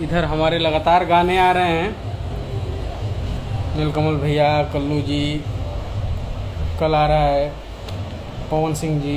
इधर हमारे लगातार गाने आ रहे हैं। नीलकमल भैया, कल्लू जी, कल आ रहा है पवन सिंह जी,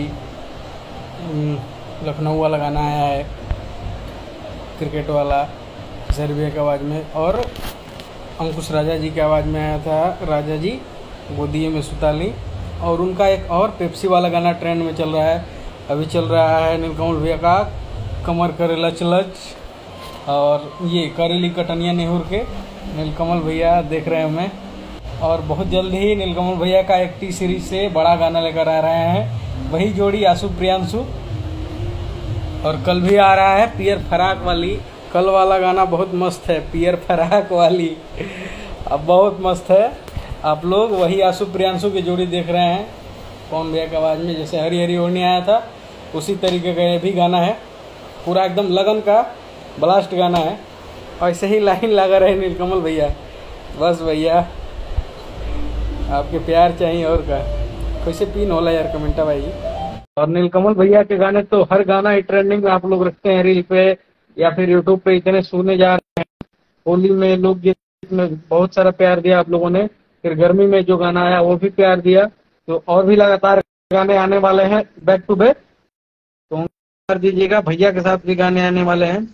लखनऊ वाला गाना आया है क्रिकेट वाला सर भैया की आवाज़ में, और अंकुश राजा जी की आवाज़ में आया था राजा जी गोदिये में सुताली। और उनका एक और पेप्सी वाला गाना ट्रेंड में चल रहा है, अभी चल रहा है नीलकमल भैया का कमर करे लच लच, और ये करेली कटनिया नेहुर के नीलकमल भैया देख रहे हैं हमें। और बहुत जल्द ही नीलकमल भैया का एक टी सीरीज से बड़ा गाना लेकर आ रहे हैं, वही जोड़ी आशु प्रियांशु। और कल भी आ रहा है पियर फराक वाली, कल वाला गाना बहुत मस्त है, पियर फराक वाली अब बहुत मस्त है। आप लोग वही आशु प्रियांशु की जोड़ी देख रहे हैं पवन भैया की आवाज़ में, जैसे हरी हरी ओढ़नी आया था उसी तरीके का ये भी गाना है, पूरा एकदम लगन का ब्लास्ट गाना है। ऐसे ही लाइन लगा रहे नीलकमल भैया, बस भैया आपके प्यार चाहिए और का कैसे पिन होला यार कमेंटा भाई। और नीलकमल भैया के गाने तो हर गाना ही ट्रेंडिंग में आप लोग रखते हैं रील पे या फिर यूट्यूब पे, इतने सुने जा रहे हैं। होली में लोकगीत में बहुत सारा प्यार दिया आप लोगों ने, फिर गर्मी में जो गाना आया वो भी प्यार दिया, तो और भी लगातार गाने आने वाले हैं बैक टू बैक, तो कर दीजिएगा। भैया के साथ भी गाने आने वाले हैं।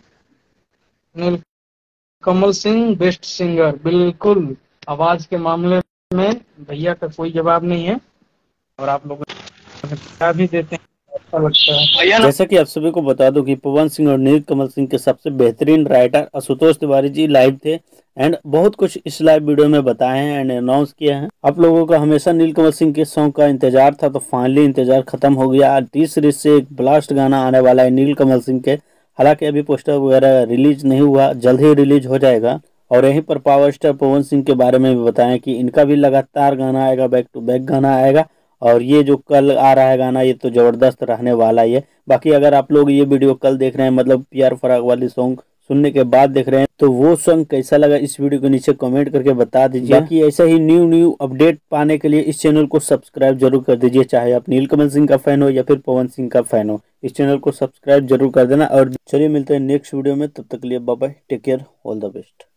नीलकमल सिंह बेस्ट सिंगर, बिल्कुल आवाज के मामले में भैया का कोई जवाब नहीं है, और आप लोग क्या भी देते हैं अच्छा लगता है। जैसा कि आप सभी को बता दूं कि पवन सिंह और नीलकमल सिंह के सबसे बेहतरीन राइटर आशुतोष तिवारी जी लाइव थे एंड बहुत कुछ इस लाइव वीडियो में बताए हैं एंड अनाउंस किया है। आप लोगों का हमेशा नीलकमल सिंह के सॉन्ग का इंतजार था, तो फाइनली इंतजार खत्म हो गया। आज 30 सीरीज से एक ब्लास्ट गाना आने वाला है नीलकमल सिंह के, हालांकि अभी पोस्टर वगैरह रिलीज नहीं हुआ, जल्द ही रिलीज हो जाएगा। और यहीं पर पावर स्टार पवन सिंह के बारे में भी बताएं कि इनका भी लगातार गाना आएगा, बैक टू बैक गाना आएगा, और ये जो कल आ रहा है गाना ये तो जबरदस्त रहने वाला ही है। बाकी अगर आप लोग ये वीडियो कल देख रहे हैं, मतलब प्यार फराक वाली सॉन्ग सुनने के बाद देख रहे हैं, तो वो सॉन्ग कैसा लगा इस वीडियो के नीचे कमेंट करके बता दीजिए। बाकी ऐसा ही न्यू अपडेट पाने के लिए इस चैनल को सब्सक्राइब जरूर कर दीजिए, चाहे आप नीलकमल सिंह का फैन हो या फिर पवन सिंह का फैन हो, इस चैनल को सब्सक्राइब जरूर कर देना। और चलिए मिलते हैं नेक्स्ट वीडियो में, तब तक के लिए bye bye, take care, all the best.